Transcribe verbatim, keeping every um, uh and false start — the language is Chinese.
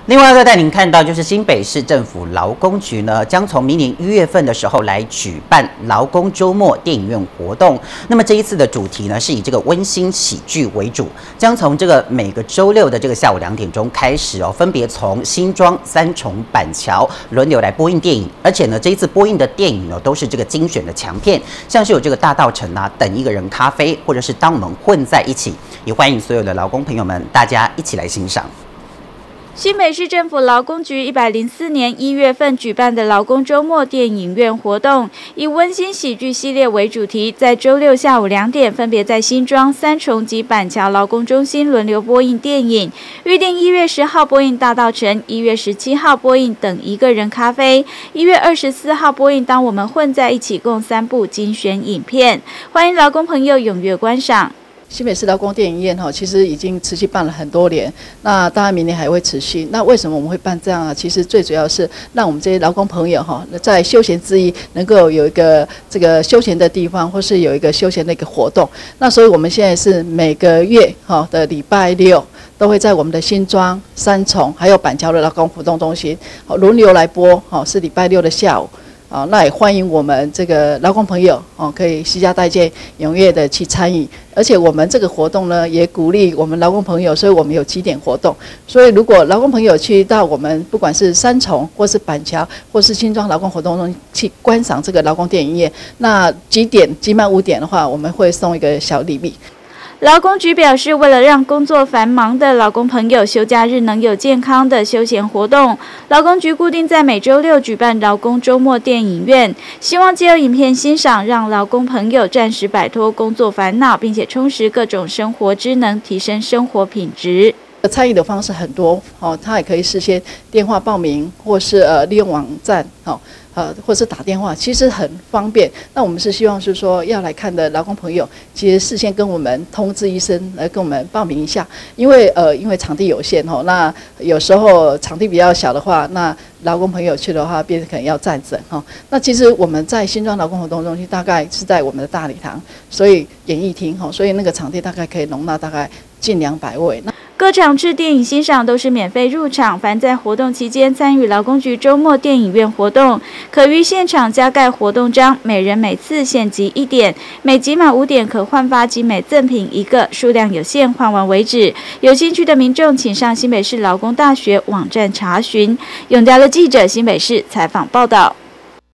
另外再带您看到，就是新北市政府劳工局呢，将从明年一月份的时候来举办劳工周末电影院活动。那么这一次的主题呢，是以这个温馨喜剧为主，将从这个每个周六的这个下午两点钟开始哦，分别从新庄、三重、板桥轮流来播映电影。而且呢，这一次播映的电影呢，都是这个精选的强片，像是有这个大稻埕啊、等一个人咖啡，或者是当我们混在一起，也欢迎所有的劳工朋友们，大家一起来欣赏。 新北市政府劳工局一百零四年一月份举办的劳工周末电影院活动，以温馨喜剧系列为主题，在周六下午两点，分别在新庄、三重及板桥劳工中心轮流播映电影。预定一月十号播映大稻埕，一月十七号播映等一个人咖啡，一月二十四号播映当我们混在一起，共三部精选影片，欢迎劳工朋友踊跃观赏。 新北市劳工电影院哈，其实已经持续办了很多年，那当然明年还会持续。那为什么我们会办这样啊？其实最主要是让我们这些劳工朋友哈，在休闲之余能够有一个这个休闲的地方，或是有一个休闲的一个活动。那所以我们现在是每个月哈的礼拜六都会在我们的新庄、三重还有板桥的劳工活动中心轮流来播，哈，是礼拜六的下午。啊，那也欢迎我们这个劳工朋友哦，可以携家带眷，踊跃的去参与。而且我们这个活动呢，也鼓励我们劳工朋友，所以我们有几点活动。所以如果劳工朋友去到我们不管是三重或是板桥或是新庄劳工活动中去观赏这个劳工电影院，那几点集满五点的话，我们会送一个小礼物。 劳工局表示，为了让工作繁忙的劳工朋友休假日能有健康的休闲活动，劳工局固定在每周六举办劳工周末电影院，希望借由影片欣赏，让劳工朋友暂时摆脱工作烦恼，并且充实各种生活职能，提升生活品质。 参与的方式很多，哦，他也可以事先电话报名，或是呃利用网站，哦，呃，或是打电话，其实很方便。那我们是希望是说要来看的劳工朋友，其实事先跟我们通知一声，来跟我们报名一下，因为呃因为场地有限哦，那有时候场地比较小的话，那劳工朋友去的话，变成可能要站诊哈。那其实我们在新庄劳工活动中心，大概是在我们的大礼堂，所以演艺厅哈，所以那个场地大概可以容纳大概近两百位。那各场次电影欣赏都是免费入场，凡在活动期间参与劳工局周末电影院活动，可于现场加盖活动章，每人每次限集一点，每集满五点可换发集美赠品一个，数量有限，换完为止。有兴趣的民众请上新北市劳工大学网站查询。永嘉的记者新北市采访报道。